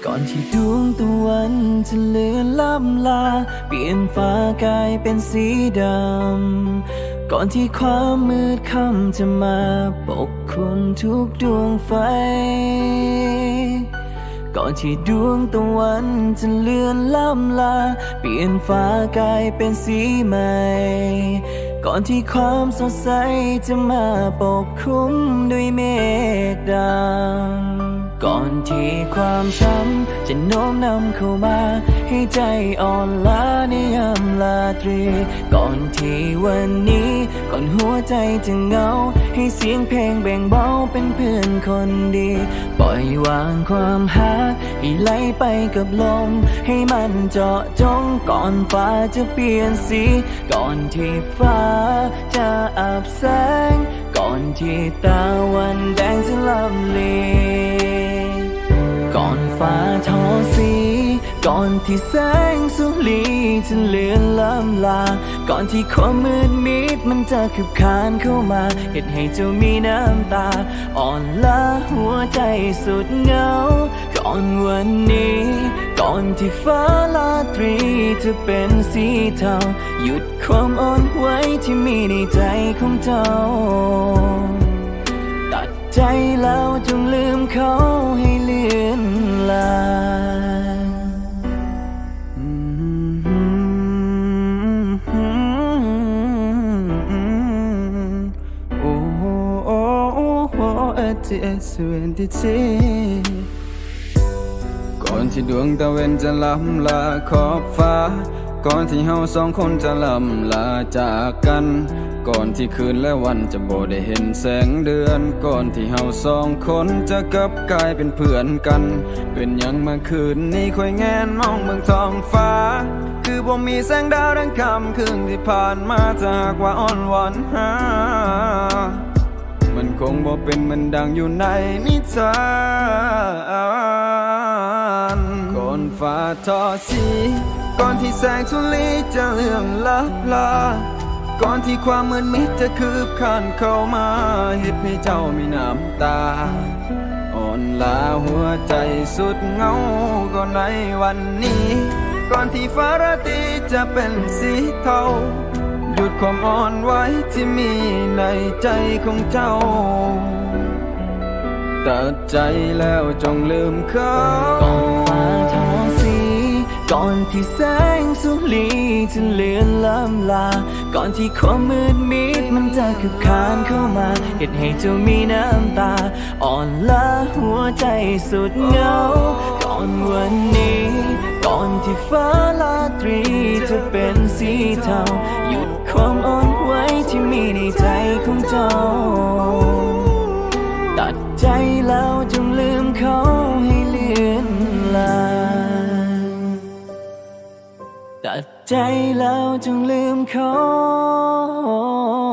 ก่อนที่ดวงตะวันจะเลือนล่ำลาเปลี่ยนฟ้ากลายเป็นสีดำก่อนที่ความมืดค่ำจะมาปกคลุมทุกดวงไฟก่อนที่ดวงตะวันจะเลือนล่ำลาเปลี่ยนฟ้ากลายเป็นสีใหม่ก่อนที่ความสดใสจะมาปกคลุมด้วยเมฆดำก่อนที่ความช้ำจะโน้มนำเข้ามาให้ใจอ่อนล้าในยามลาตรีก่อนที่วันนี้ก่อนหัวใจจะเหงาให้เสียงเพลงแบ่งเบาเป็นเพื่อนคนดีปล่อยวางความหักให้ไหลไปกับลมให้มันเจาะจงก่อนฟ้าจะเปลี่ยนสีก่อนที่ฟ้าจะอับแสงก่อนที่ตะวันแดงจะลำลีก่อนฟ้าทอสีก่อนที่แสงสุรีจะเลือนล้ำลาก่อนที่ความมืดมิดมันจะคืบคลานเข้ามาเหตุให้เจ้ามีน้ำตาอ่อนล้าหัวใจสุดเหงาก่อนวันนี้ก่อนที่ฟ้าลาตรีจะเป็นสีเทาหยุดความอ่อนไหวที่มีในใจของเจ้าตัดใจแล้วจงลืมเขาให้เลือนลางก่อนที่ดวงตะเวนจะล้ำลาขอบฟ้าก่อนที่เฮาสองคนจะล้ำลาจากกันก่อนที่คืนและวันจะบ่ได้เห็นแสงเดือนก่อนที่เฮาสองคนจะกลับกลายเป็นเพื่อนกันเป็นหยังเมื่อคืนนี้ค่อยแงนมองเบิ่งท้องฟ้าคือบ่มีแสงดาวดังค่ำคืนที่ผ่านมาถ้าหากว่าอ่อนหวานหามันคงบ่เป็นมันดังอยู่ในนิทานก่อนฟ้าทอสีก่อนที่แสงสุรีจะเลือนลับลาก่อนที่ความมืดมิดจะคืบคลานเข้ามาเหตุให้เจ้ามีน้ำตาอ่อนล้าหัวใจสุดเหงาก็ในวันนี้ก่อนที่ฟ้าราตรีจะเป็นสีเทาหยุดความอ่อนไหวที่มีในใจของเจ้าตัดใจแล้วจงลืมเขาก่อนฟ้าทอสีก่อนที่แสงสุรีจะเลือนล้ำลาก่อนที่ความมืดมิดมันจะคืบคลานเข้ามาเหตุให้เจ้ามีน้ำตาอ่อนล้าหัวใจสุดเหงาก่อนวันนี้ก่อนที่ฟ้าลาตรีจะเป็นสีเทาหยุดความอ่อนไหวที่มีในใจของเจ้าตัดใจแล้วจงลืมเขาให้เลือนลางตัดใจแล้วจงลืมเขา